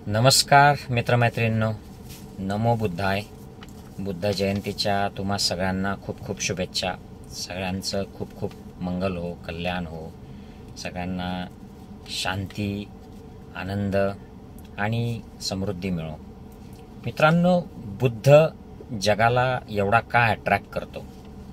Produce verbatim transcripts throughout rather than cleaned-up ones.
नमस्कार मित्रमैत्रिणींनो, नमो बुद्धाय. बुद्ध जयंतीच्या तुम्हा सगळ्यांना खूप खूप शुभेच्छा. सगळ्यांचं खूप खूप मंगल हो, कल्याण हो. सगळ्यांना शांती, आनंद आणि समृद्धी मिळो. मित्रांनो, बुद्ध जगाला एवढा का अट्रॅक्ट करतो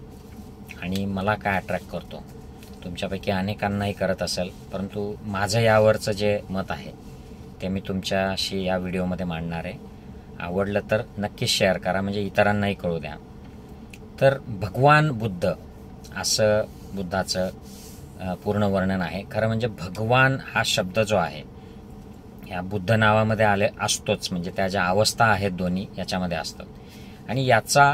आणि मला काय अट्रॅक्ट करतो? तुमच्यापैकी अनेकांनाही करत असेल, परंतु माझं यावरचं जे मत आहे ते मी तुमच्याशी या व्हिडिओमध्ये मांडणार आहे. आवडलं तर नक्कीच शेअर करा, म्हणजे इतरांनाही कळू द्या. तर भगवान बुद्ध असं बुद्धाचं पूर्ण वर्णन आहे. खरं म्हणजे भगवान हा शब्द जो आहे या बुद्ध नावामध्ये आले असतोच, म्हणजे त्या ज्या अवस्था आहेत दोन्ही याच्यामध्ये असतात. आणि याचा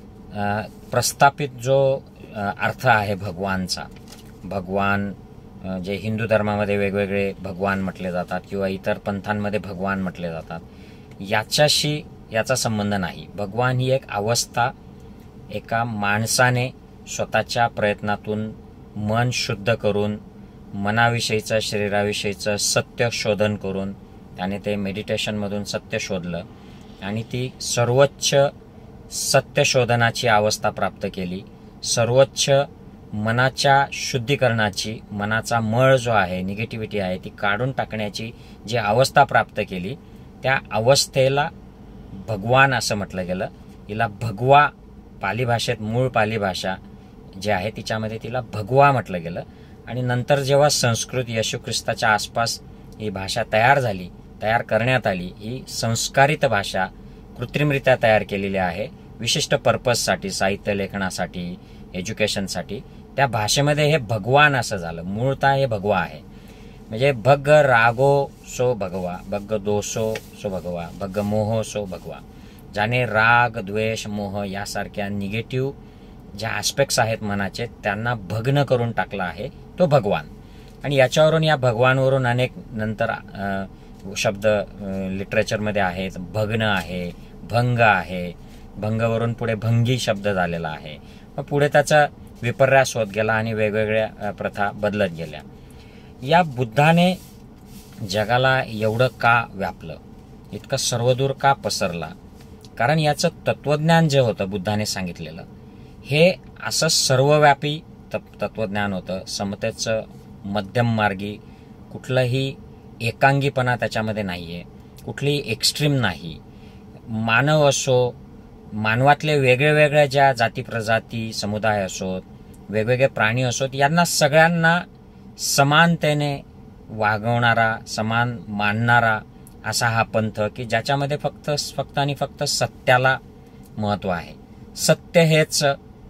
प्रस्थापित जो अर्थ आहे भगवानचा, भगवान जे हिंदू धर्मामध्ये वेगवेगळे भगवान म्हटले जातात किंवा इतर पंथांमध्ये भगवान म्हटले जातात, याच्याशी याचा संबंध नाही. भगवान ही एक अवस्था, एका माणसाने स्वतःच्या प्रयत्नातून मन शुद्ध करून, मनाविषयीचं शरीराविषयीचं सत्य शोधन करून त्याने ते मेडिटेशनमधून सत्य शोधलं आणि ती सर्वोच्च सत्य शोधनाची अवस्था प्राप्त केली. सर्वोच्च मनाच्या शुद्धीकरणाची, मनाचा मळ जो आहे, निगेटिव्हिटी आहे, ती काढून टाकण्याची जी अवस्था प्राप्त केली, त्या अवस्थेला भगवान असं म्हटलं गेलं. हिला भगवा, पाली भाषेत मूळ पाली भाषा जी आहे तिच्यामध्ये तिला भगवा म्हटलं गेलं. आणि नंतर जेव्हा संस्कृत येशू ख्रिस्ताच्या आसपास ही भाषा तयार झाली, तयार करण्यात आली, ही संस्कारित भाषा कृत्रिमरित्या तयार केलेली आहे विशिष्ट पर्पजसाठी, साहित्य लेखनासाठी, एज्युकेशनसाठी. त्या भाषेमध्ये हे भगवान असं झालं. मूळतः हे भगवा आहे. म्हणजे भग रागो सो भगवा, भग दोषो सो भगवा, भग मोह सो भगवा. ज्याने राग, द्वेष, मोह यासारख्या निगेटिव्ह ज्या ॲस्पेक्ट्स आहेत मनाचे त्यांना भग्न करून टाकला आहे तो भगवान. आणि याच्यावरून, या भगवानवरून अनेक नंतर शब्द लिटरेचरमध्ये आहेत. भग्न आहे, भंग आहे, भंगवरून पुढे भंगी शब्द झालेला आहे. मग पुढे त्याचा विपर्यास होत गेला आणि वेगवेगळ्या प्रथा बदलत गेल्या. या बुद्धाने जगाला एवढं का व्यापलं, इतकं सर्वदूर का पसरला? कारण याचं तत्वज्ञान जे होतं बुद्धाने सांगितलेलं, हे असं सर्वव्यापी तत्वज्ञान होतं. समतेचं, मध्यम मार्गी, कुठलंही एकांगीपणा त्याच्यामध्ये नाहीये, कुठलीही एक्स्ट्रीम नाही. मानव असो, मानवातले वेगळे वेगळ्या ज्या जाती प्रजाती समुदाय असोत, वेगवेगळे प्राणी असोत, यांना सगळ्यांना समानतेने वागवणारा, समान मानणारा असा हा पंथ, की ज्याच्यामध्ये फक्त फक्त आणि फक्त सत्याला महत्त्व आहे. सत्य हेच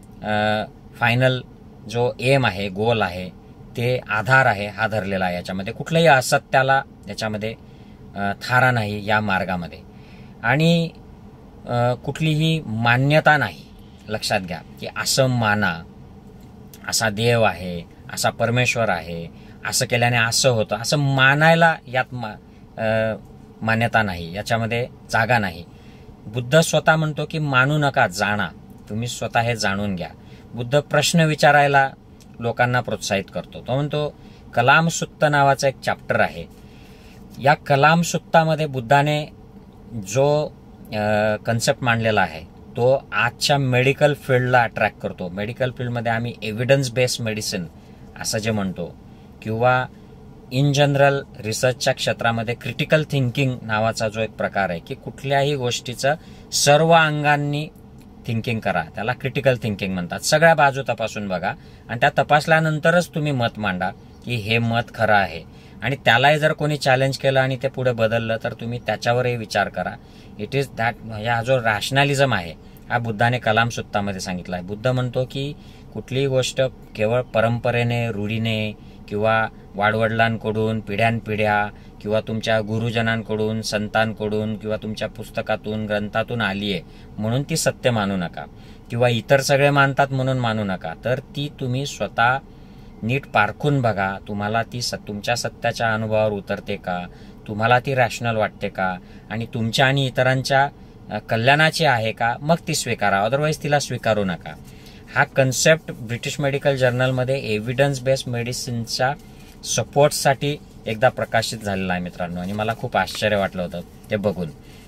फायनल जो एम आहे, गोल आहे, ते आधार आहे हा धरलेला आहे. याच्यामध्ये कुठल्याही असत्याला याच्यामध्ये थारा नाही या मार्गामध्ये. आणि कुठलीही मान्यता नाही. लक्षात घ्या की असं माना, असा देव आहे, असा परमेश्वर आहे, असं केल्याने असं होतं, असं मानायला यात मा मान्यता नाही, याच्यामध्ये जागा नाही. बुद्ध स्वतः म्हणतो की मानू नका, जाणा. तुम्ही स्वतः हे जाणून घ्या. बुद्ध प्रश्न विचारायला लोकांना प्रोत्साहित करतो. तो म्हणतो, कलाम सुत्त नावाचा एक चॅप्टर आहे. या कलाम सुत्तामध्ये बुद्धाने जो कन्सेप्ट मांडलेला आहे तो आजच्या मेडिकल फील्डला अट्रॅक्ट करतो. मेडिकल फील्डमध्ये आम्ही एव्हिडन्स बेस्ड मेडिसिन असं जे म्हणतो, किंवा इन जनरल रिसर्चच्या क्षेत्रामध्ये क्रिटिकल थिंकिंग नावाचा जो एक प्रकार आहे, की कुठल्याही गोष्टीचं सर्व अंगांनी थिंकिंग करा, त्याला क्रिटिकल थिंकिंग म्हणतात. सगळ्या बाजू तपासून बघा आणि त्या तपासल्यानंतरच तुम्ही मत मांडा की हे मत खरं आहे. आणि त्यालाही जर कोणी चॅलेंज केलं आणि ते पुढे बदललं तर तुम्ही त्याच्यावरही विचार करा. इट इज दॅट, हा जो रॅशनॅलिझम आहे हा बुद्धाने कलाम सुत्तामध्ये सांगितला आहे. बुद्ध म्हणतो की कुठलीही गोष्ट केवळ परंपरेने, रूढीने किंवा वाडवडिलांकडून, पिढ्यानपिढ्या किंवा तुमच्या गुरुजनांकडून, संतांकडून किंवा तुमच्या पुस्तकातून, ग्रंथातून आली आहे म्हणून ती सत्य मानू नका, किंवा इतर सगळे मानतात म्हणून मानू नका. तर ती तुम्ही स्वतः नीट पारखून बघा. तुम्हाला ती स तुमच्या सत्याच्या अनुभवावर उतरते का, तुम्हाला ती रॅशनल वाटते का, आणि तुमच्या आणि इतरांच्या कल्याणाची आहे का, मग ती स्वीकारा. अदरवाईज तिला स्वीकारू नका. हा कन्सेप्ट ब्रिटिश मेडिकल जर्नलमध्ये एव्हिडन्स बेस्ड मेडिसिनच्या सपोर्टसाठी एकदा प्रकाशित झालेला आहे मित्रांनो, आणि मला खूप आश्चर्य वाटलं होतं ते बघून.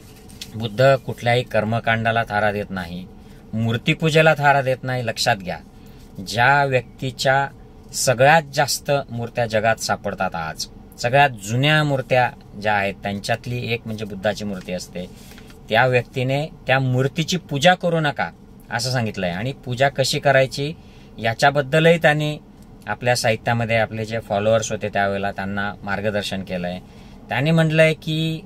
बुद्ध कुठल्याही कर्मकांडाला थारा देत नाही, मूर्तीपूजेला थारा देत नाही. लक्षात घ्या, ज्या व्यक्तीच्या सगळ्यात जास्त मूर्त्या जगात सापडतात आज, सगळ्यात जुन्या मूर्त्या ज्या आहेत त्यांच्यातली एक म्हणजे बुद्धाची मूर्ती असते. त्या व्यक्तीने त्या मूर्तीची पूजा करू नका असं सांगितलंय, आणि पूजा कशी करायची याच्याबद्दलही त्यांनी आपल्या साहित्यामध्ये आपले जे फॉलोअर्स होते त्यावेळेला त्यांना मार्गदर्शन केलंय. त्यांनी म्हटलंय की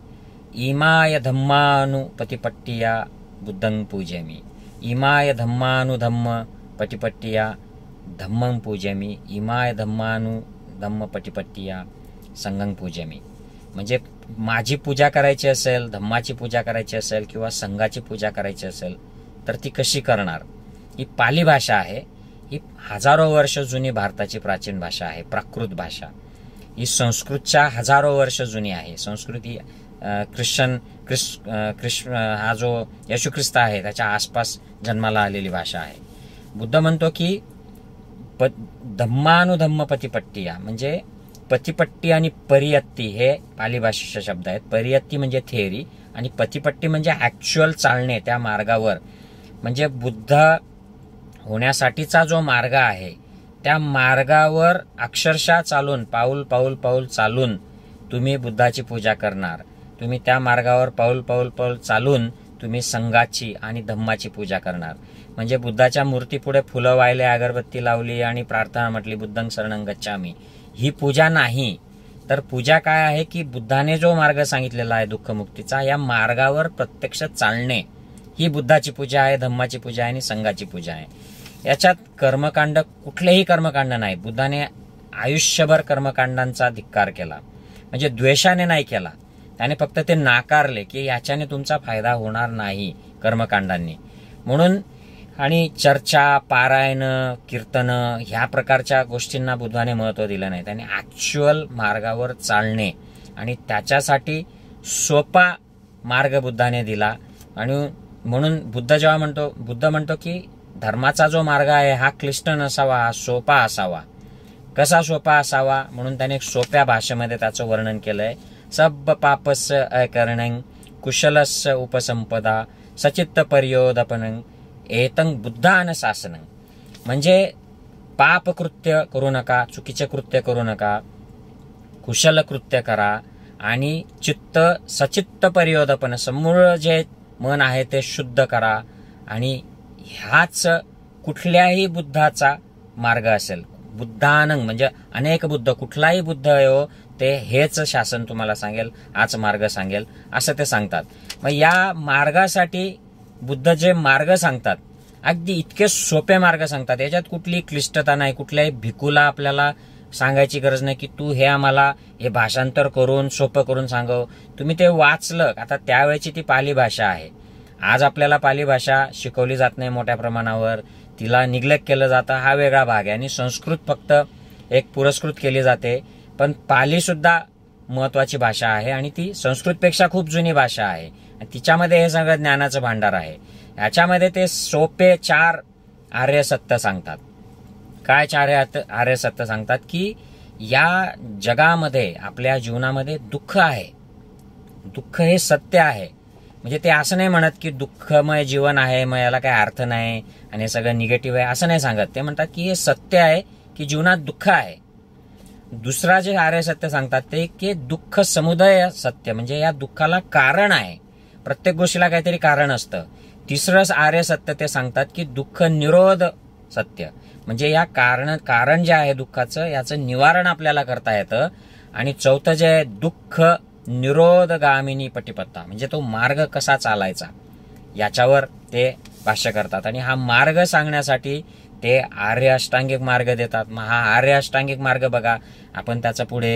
इमाय धम्मानु पतिपट्टिया बुद्धं पूजयामि, इमाय धम्मानु धम्म पटिपट्टिया धम्मं पूजयामि, इमाय धम्मानु धम्म पटिपट्टिया संघं पूजयामि. म्हणजे माझी पूजा करायची असेल, धम्माची पूजा करायची असेल किंवा संघाची पूजा करायची असेल तर ती कशी करणार. ही पाली भाषा आहे, ही हजारो वर्ष जुनी भारताची प्राचीन भाषा आहे, प्राकृत भाषा. ही संस्कृतच्या हजारो वर्ष जुनी आहे. संस्कृत ही ख्रिश्चन ख्रिस ख्रिस् हा जो येशू ख्रिस्त आहे त्याच्या आसपास जन्माला आलेली भाषा आहे. बुद्ध म्हणतो की प धम्मानुधम्म पतिपट्टिया, म्हणजे पतिपट्टी आणि परियत्ती हे पाली भाषेचे शब्द आहेत. परियत्ती म्हणजे थेअरी आणि पतिपट्टी म्हणजे ऍक्च्युअल चालणे त्या मार्गावर. म्हणजे बुद्ध होण्यासाठीचा जो मार्ग आहे त्या मार्गावर अक्षरशः चालून, पाऊल पाऊल पाऊल चालून तुम्ही बुद्धाची पूजा करणार. तुम्ही त्या मार्गावर पाऊल पाऊल पाऊल चालून तुम्ही संघाची आणि धम्माची पूजा करणार. म्हणजे बुद्धाच्या मूर्तीपुढे फुलं वाहिले, अगरबत्ती लावली आणि प्रार्थना म्हटली बुद्धं शरणं गच्छामि, ही पूजा नाही. तर पूजा काय आहे की बुद्धाने जो मार्ग सांगितलेला आहे दुःखमुक्तीचा, या मार्गावर प्रत्यक्ष चालणे ही बुद्धाची पूजा आहे, धम्माची पूजा आहे आणि संघाची पूजा आहे. याच्यात कर्मकांड, कुठलेही कर्मकांड नाही. बुद्धाने आयुष्यभर कर्मकांडांचा धिक्कार केला, म्हणजे द्वेषाने नाही केला. त्याने फक्त ते नाकारले की याच्याने तुमचा फायदा होणार नाही कर्मकांडांनी म्हणून. आणि चर्चा, पारायण, कीर्तन ह्या प्रकारच्या गोष्टींना बुद्धाने महत्त्व दिलं नाही. त्याने ऍक्च्युअल मार्गावर चालणे आणि त्याच्यासाठी सोपा मार्ग बुद्धाने दिला. आणि म्हणून बुद्ध जेव्हा म्हणतो बुद्ध म्हणतो की धर्माचा जो मार्ग आहे हा क्लिष्ट नसावा, हा सोपा असावा. कसा सोपा असावा म्हणून त्याने एक सोप्या भाषेमध्ये त्याचं वर्णन केलंय. सब पापस्य अकरणं कुशलस्य उपसंपदा सचित्त पर्योदपनं एतं बुद्धान शासनं. म्हणजे पाप कृत्य करू नका, चुकीचे कृत्य करू नका, कुशल कृत्य करा आणि चित्त सचित्त पर्योदपन, समूळ जे मन आहे ते शुद्ध करा. आणि ह्याच कुठल्याही बुद्धाचा मार्ग असेल. बुद्धानं म्हणजे अनेक बुद्ध, कुठलाही बुद्ध हो ते हेच शासन तुम्हाला सांगेल, हाच मार्ग सांगेल असं ते सांगतात. मग या मार्गासाठी बुद्ध जे मार्ग सांगतात अगदी इतके सोपे मार्ग सांगतात. याच्यात कुठली क्लिष्टता नाही, कुठल्याही भिकूला आपल्याला सांगायची गरज नाही की तू हे आम्हाला हे भाषांतर करून सोपं करून सांगव. तुम्ही ते वाचलं. आता त्यावेळेची ती पाली भाषा आहे. आज आपल्याला पाली भाषा शिकवली जात नाही मोठ्या प्रमाणावर, तिला निग्लेक्ट केलं जातं, हा वेगळा भाग आहे. आणि संस्कृत फक्त एक पुरस्कृत केली जाते. पण पाली सुद्धा महत्वाची भाषा आहे आणि ती संस्कृतपेक्षा खूप जुनी भाषा आहे. तिच्यामध्ये हे सगळं ज्ञानाचं भांडार आहे. ह्याच्यामध्ये ते सोपे चार आर्य सत्य सांगतात. काय चार आर्य सत्य सांगतात की या जगामध्ये, आपल्या जीवनामध्ये दुःख आहे. दुःख हे सत्य आहे. म्हणजे ते असं नाही म्हणत की दुःखमय जीवन आहे मग याला काही अर्थ नाही आणि हे सगळं निगेटिव्ह आहे असं नाही सांगत. ते म्हणतात की हे सत्य आहे की जीवनात दुःख आहे. दुसरा जे आर्य सत्य सांगतात ते की दुःख समुदय सत्य, म्हणजे या दुःखाला कारण आहे. प्रत्येक गोष्टीला काहीतरी कारण असतं. तिसरं आर्य सत्य ते सांगतात की दुःख निरोध सत्य, म्हणजे या कारण कारण जे आहे दुःखाचं याचं निवारण आपल्याला करता येतं. आणि चौथं जे आहे दुःख निरोधगामिनी पटिपत्ता, म्हणजे तो मार्ग कसा चालायचा याच्यावर ते भाष्य करतात. आणि हा मार्ग सांगण्यासाठी ते आर्य अष्टांगिक मार्ग देतात. मग हा आर्य अष्टांगिक मार्ग बघा, आपण त्याचा पुढे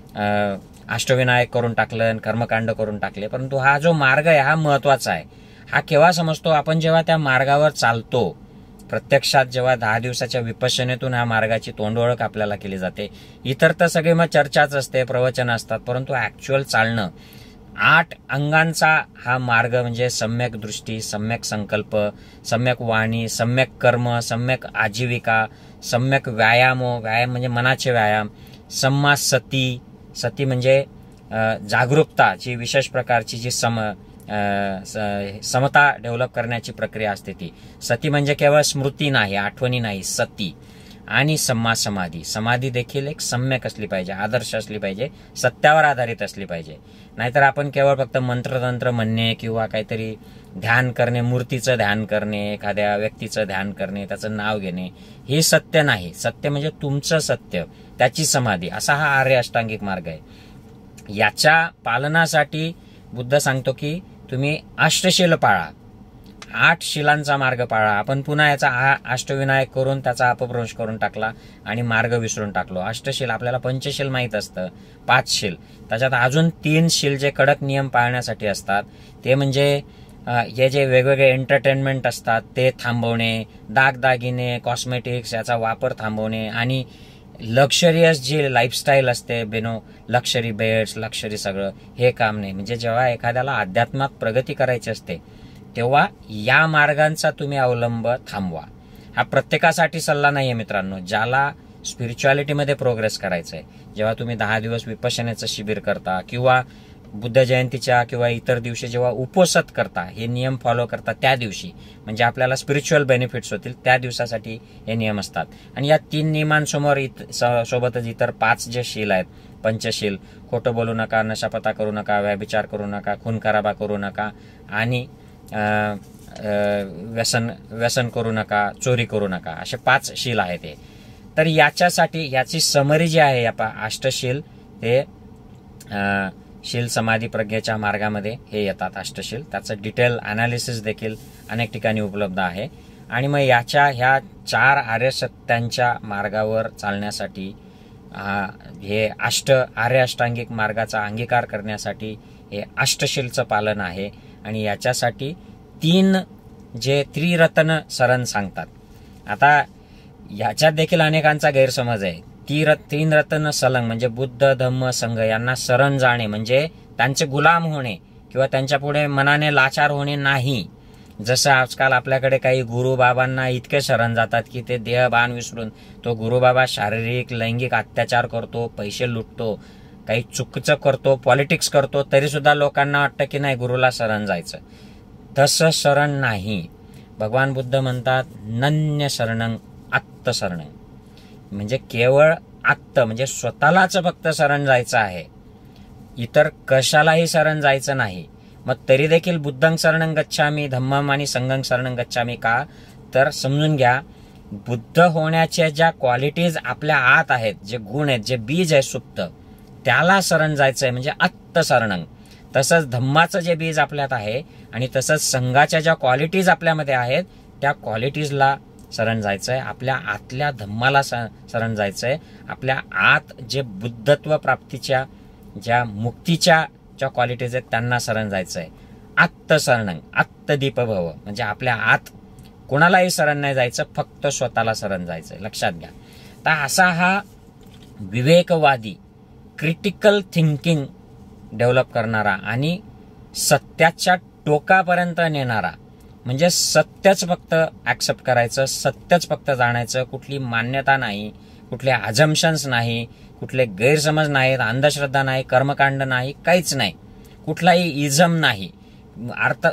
अष्टविनायक करून टाकलं, कर्मकांड करून टाकले, परंतु हा जो मार्ग आहे हा महत्वाचा आहे. हा केव्हा समजतो आपण जेव्हा त्या मार्गावर चालतो. प्रत्यक्षात जेव्हा दहा दिवसाच्या विपश्यनेतून ह्या मार्गाची तोंडओळख आपल्याला केली जाते. इतर तर सगळे मग चर्चाच असते, प्रवचन असतात, परंतु ऍक्च्युअल चालणं. आठ अंगांचा हा मार्ग म्हणजे सम्यक दृष्टी, सम्यक संकल्प, सम्यक वाणी, सम्यक कर्म, सम्यक आजीविका, सम्यक व्यायाम, व्यायाम म्हणजे मनाचे व्यायाम, सम्मा सती, सती म्हणजे जागरूकता, जी विशेष प्रकारची जी सम समता डेव्हलप करण्याची प्रक्रिया असते ती. सती म्हणजे केवळ स्मृती नाही, आठवणी नाही, सती. आणि सम्मा समाधी, समाधी देखील एक सम्यक असली पाहिजे, आदर्श असली पाहिजे, सत्यावर आधारित असली पाहिजे. नाहीतर आपण केवळ फक्त मंत्रतंत्र म्हणणे किंवा काहीतरी ध्यान करणे, मूर्तीचं ध्यान करणे, एखाद्या व्यक्तीचं ध्यान करणे, त्याचं नाव घेणे, हे सत्य नाही. सत्य म्हणजे तुमचं सत्य, त्याची समाधी, असा हा आर्य अष्टांगिक मार्ग आहे. याच्या पालनासाठी बुद्ध सांगतो की तुम्ही अष्टशील पाळा, आठ शिलांचा मार्ग पाळा. आपण पुन्हा याचा अष्टविनायक करून त्याचा अपभ्रंश करून टाकला आणि मार्ग विसरून टाकलो. अष्टशील, आपल्याला पंचशील माहीत असतं, पाच शील, त्याच्यात अजून तीन शील जे कडक नियम पाळण्यासाठी असतात, ते म्हणजे हे जे वेगवेगळे एंटरटेनमेंट असतात ते थांबवणे, दागदागिने, कॉस्मेटिक्स याचा वापर थांबवणे, आणि लक्झरियस जी लाईफस्टाईल असते, बेनो लक्झरी बेड्स, लक्झरी सगळं, हे काम नाही. म्हणजे जेव्हा एखाद्याला अध्यात्मात प्रगती करायची असते तेव्हा या मार्गांचा तुम्ही अवलंब थांबवा. हा प्रत्येकासाठी सल्ला नाहीये मित्रांनो. ज्याला स्पिरिच्युअलिटीमध्ये प्रोग्रेस करायचंय, जेव्हा तुम्ही दहा दिवस विपश्यनेचं शिबिर करता किंवा बुद्ध जयंतीच्या किंवा इतर दिवशी जेव्हा उपवास करता, हे नियम फॉलो करता, त्या दिवशी म्हणजे आपल्याला स्पिरिच्युअल बेनिफिट्स होतील, त्या दिवसासाठी हे नियम असतात. आणि या तीन नियमांसमोर सोबतच इतर पाच जे शील आहेत, पंचशील, खोटं बोलू नका, नशापता करू नका, व्यभिचार करू नका, खून खराबा करू नका, आणि व्यसन व्यसन करू नका, चोरी करू नका, असे पाच शील आहेत हे. तर याच्यासाठी याची समरी जी आहे, या अष्टशील, ते शील समाधी प्रज्ञेच्या मार्गामध्ये हे येतात अष्टशील. त्याचं डिटेल अनालिसिस देखील अनेक ठिकाणी उपलब्ध आहे. आणि मग याच्या ह्या चार आर्य सत्यांच्या मार्गावर चालण्यासाठी, हे अष्ट आर्य अष्टांगिक मार्गाचा अंगीकार करण्यासाठी हे अष्टशीलचं पालन आहे. आणि याच्यासाठी तीन जे त्रिरत्न सरण सांगतात. आता याच्यात देखील अनेकांचा गैरसमज आहे. ती तीन रत्न सलंग म्हणजे बुद्ध, धम्म, संघ यांना शरण जाणे म्हणजे त्यांचे गुलाम होणे किंवा त्यांच्या पुढे मनाने लाचार होणे नाही. जसं आजकाल आपल्याकडे काही गुरुबाबांना इतके शरण जातात की ते देहभान विसरून, तो गुरुबाबा शारीरिक लैंगिक अत्याचार करतो, पैसे लुटतो, काही चुकीचं करतो, पॉलिटिक्स करतो, तरी सुद्धा लोकांना वाटतं की नाही गुरुला शरण जायचं. तसं शरण नाही. भगवान बुद्ध म्हणतात नन्य शरणं आत्मशरणं, म्हणजे केवळ आत्त म्हणजे स्वतःलाच फक्त शरण जायचं आहे, इतर कशालाही शरण जायचं नाही. मग तरी देखील बुद्धं शरणं गच्छामी, धम्मं आणि संघं शरणं गच्छामी. का तर समजून घ्या, बुद्ध होण्याच्या ज्या क्वालिटीज आपल्या आत आहेत, जे गुण आहेत, जे बीज आहे सुप्त, त्याला शरण जायचंय म्हणजे आत्मशरणं. तसंच धम्माचं जे बीज आपल्यात आहे आणि तसंच संघाच्या ज्या क्वालिटीज आपल्यामध्ये आहेत, त्या क्वालिटीजला शरण जायचंय, आपल्या आतल्या धम्माला शरण जायचंय, आपल्या आत जे बुद्धत्व प्राप्तीच्या ज्या मुक्तीच्या ज्या क्वालिटीज आहेत त्यांना शरण जायचंय. आत्मशरणं, आत्मदीपभव म्हणजे आपल्या आत कोणालाही शरण नाही जायचं, फक्त स्वतःला शरण जायचंय. लक्षात घ्या. तर असा हा विवेकवादी, क्रिटिकल थिंकिंग डेव्हलप करणारा आणि सत्याच्या टोकापर्यंत नेणारा, म्हणजे सत्यच फक्त ऍक्सेप्ट करायचं, सत्यच फक्त जाणायचं, कुठली मान्यता नाही, कुठले अजम्पशन्स नाही, कुठले गैरसमज नाहीत, अंधश्रद्धा नाही, कर्मकांड नाही, काहीच नाही, कुठलाही इझम नाही. अर्थ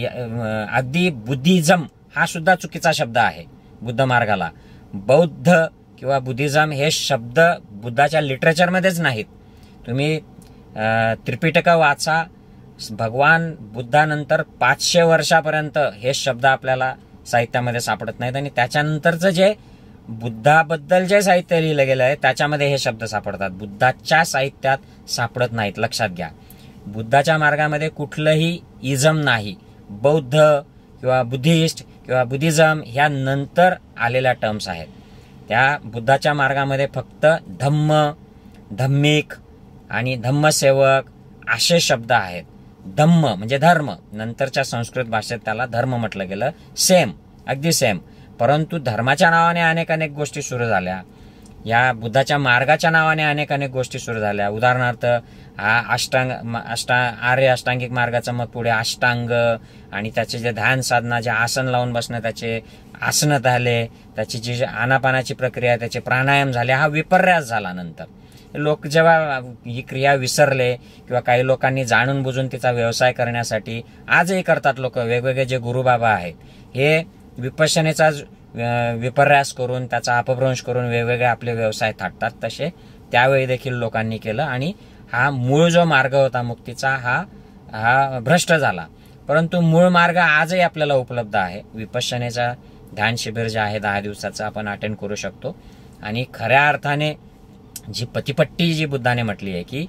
अगदी बुद्धिझम हा सुद्धा चुकीचा शब्द आहे बुद्ध मार्गाला. बौद्ध किंवा बुद्धिझम हे शब्द बुद्धाच्या लिटरेचरमध्येच नाहीत. तुम्ही त्रिपिटक वाचा, भगवान बुद्धानंतर पाचशे वर्षापर्यंत हे शब्द आपल्याला साहित्यामध्ये सापडत नाहीत. आणि त्याच्यानंतरचं जे बुद्धाबद्दल जे साहित्य लिहिलं गेलं आहे त्याच्यामध्ये हे शब्द सापडतात, बुद्धाच्या साहित्यात सापडत नाहीत. लक्षात घ्या. बुद्धाच्या मार्गामध्ये कुठलंही इझम नाही. बौद्ध किंवा बुद्धिस्ट किंवा बुद्धिझम ह्या नंतर आलेल्या टर्म्स आहेत. त्या बुद्धाच्या मार्गामध्ये फक्त धम्म, धम्मिक आणि धम्मसेवक असे शब्द आहेत. धम्म म्हणजे धर्म, नंतरच्या संस्कृत भाषेत त्याला धर्म म्हटलं गेलं. सेम, अगदी सेम. परंतु धर्माच्या नावाने अनेक अनेक गोष्टी सुरू झाल्या, या बुद्धाच्या मार्गाच्या नावाने अनेक अनेक गोष्टी सुरू झाल्या. उदाहरणार्थ हा अष्टांग अष्टा आर्य अष्टांगिक मार्गाचा मग पुढे अष्टांग आणि त्याचे जे ध्यान साधना, जे आसन लावून बसणं, त्याचे आसनं झाले, त्याची जी आनापानाची प्रक्रिया, त्याचे प्राणायाम झाले, हा विपर्यास झाला. नंतर लोक जेव्हा ही क्रिया विसरले किंवा काही लोकांनी जाणून बुजून तिचा व्यवसाय करण्यासाठी आजही करतात लोक, वेगवेगळे जे गुरुबाबा आहेत हे विपश्यनेचा विपर्यास करून त्याचा अपभ्रंश करून वेगवेगळे आपले व्यवसाय थाटतात, तसे त्यावेळी देखील लोकांनी केलं आणि हा मूळ जो मार्ग होता मुक्तीचा हा हा भ्रष्ट झाला. परंतु मूळ मार्ग आजही आपल्याला उपलब्ध आहे. विपश्यनेचा ध्यान शिबिर जे आहे दहा दिवसाचं आपण अटेंड करू शकतो आणि खऱ्या अर्थाने जी पतिपट्टी जी बुद्धाने म्हटली आहे की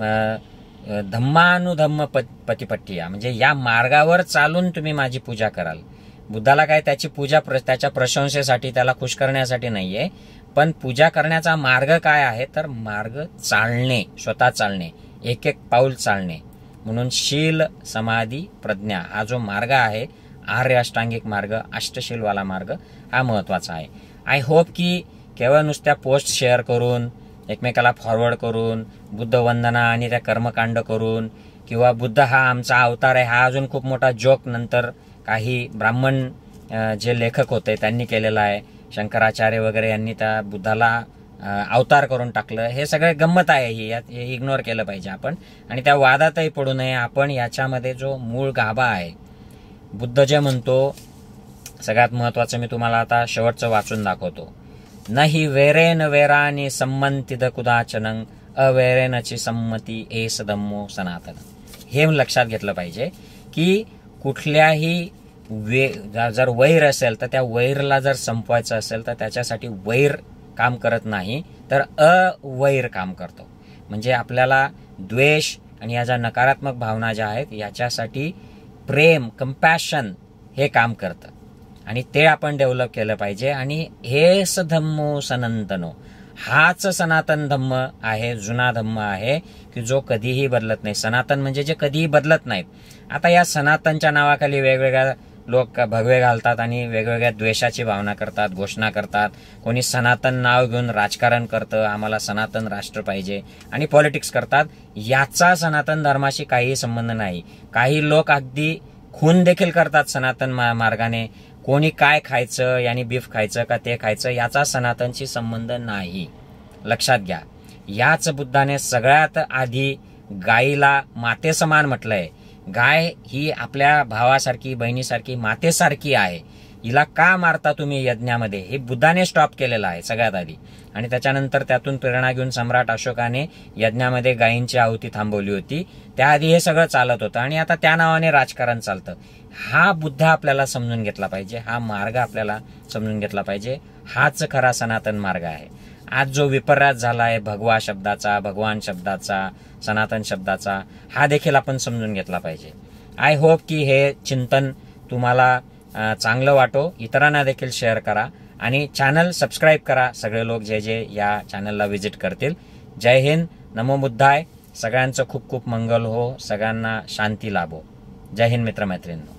धम्मानुधम्म पतिपट्टी, म्हणजे या मार्गावर चालून तुम्ही माझी पूजा कराल. बुद्धाला काय त्याची पूजा त्याच्या प्रशंसेसाठी त्याला खुश करण्यासाठी नाहीये, पण पूजा करण्याचा मार्ग काय आहे तर मार्ग चालणे, स्वतः चालणे, एक एक पाऊल चालणे. म्हणून शील समाधी प्रज्ञा हा जो मार्ग आहे, आर्य अष्टांगिक मार्ग, अष्टशीलवाला मार्ग हा महत्वाचा आहे. आय होप की केवळ नुसत्या पोस्ट शेअर करून एकमेकाला फॉरवर्ड करून बुद्ध वंदना आणि त्या कर्मकांड करून किंवा बुद्ध हा आमचा अवतार आहे हा अजून खूप मोठा जोक नंतर काही ब्राह्मण जे लेखक होते त्यांनी केलेला आहे, शंकराचार्य वगैरे यांनी त्या बुद्धाला अवतार करून टाकलं, हे सगळे गंमत आहे ही, यात हे इग्नोर केलं पाहिजे आपण आणि त्या वादातही पडू नये आपण. याच्यामध्ये जो मूळ गाभा आहे, बुद्ध जे म्हणतो, सगळ्यात महत्वाचं मी तुम्हाला आता शेवटचं वाचून दाखवतो. नाही वेरेन वेरानी संमंतिद कुदाचनं अवेरेनची संमती एस धम्मो सनातन. हे लक्षात घेतलं पाहिजे की कुठल्याही वे जर वैर असेल तर त्या वैरला जर संपवायचं असेल तर त्याच्यासाठी वैर काम करत नाही तर अवैर काम करतो. म्हणजे आपल्याला द्वेष आणि या ज्या नकारात्मक भावना ज्या आहेत याच्यासाठी प्रेम, कंपॅशन हे काम करतं आणि ते आपण डेव्हलप केलं पाहिजे. आणि हेच धम्मो सनातनो, हाच सनातन धम्म आहे, जुना धम्म आहे की जो कधीही बदलत नाही. सनातन म्हणजे जे कधीही बदलत नाहीत. आता या सनातनच्या नावाखाली वेगवेगळ्या लोक भगवे घालतात आणि वेगवेगळ्या द्वेषाची भावना करतात, घोषणा करतात. कोणी सनातन नाव घेऊन राजकारण करतं, आम्हाला सनातन राष्ट्र पाहिजे आणि पॉलिटिक्स करतात. याचा सनातन धर्माशी काहीही संबंध नाही. काही लोक अगदी खून देखील करतात सनातन मार्गाने. कोणी काय खायचं, यानी बीफ खायचं का ते खायचं, याचा सनातनशी संबंध नाही, लक्षात घ्या. याच बुद्धाने सगळ्यात आधी गायीला माते समान म्हटलंय. गाय ही आपल्या भावासारखी, बहिणीसारखी, मातेसारखी आहे. हिला का मारता तुम्ही यज्ञामध्ये, हे बुद्धाने स्टॉप केलेलं आहे सगळ्यात आधी. आणि त्याच्यानंतर त्यातून प्रेरणा घेऊन सम्राट अशोकाने यज्ञामध्ये गायींची आहुती थांबवली होती. त्याआधी हे सगळं चालत होतं आणि आता त्या नावाने राजकारण चालतं. हा बुद्ध आपल्याला समजून घेतला पाहिजे, हा मार्ग आपल्याला समजून घेतला पाहिजे. हाच खरा सनातन मार्ग आहे. आज जो विपर्यास झाला आहे भगवा शब्दाचा, भगवान शब्दाचा, सनातन शब्दाचा, हा देखील आपण समजून घेतला पाहिजे. आय होप की हे चिंतन तुम्हाला चांगलं वाटो. इतरांना देखील शेअर करा आणि चॅनल सबस्क्राईब करा. सगळे लोक जे जे या चॅनलला व्हिजिट करतील. जय हिंद, नमो बुद्धाय. सगळ्यांचं खूप खूप मंगल हो, सगळ्यांना शांती लाभो. जय हिंद मित्रमैत्रिणींनो.